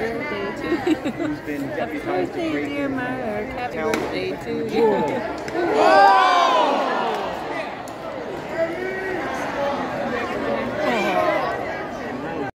birthday to you. who's been Happy deputized to birthday, great dear Mark. Happy talent birthday to and you.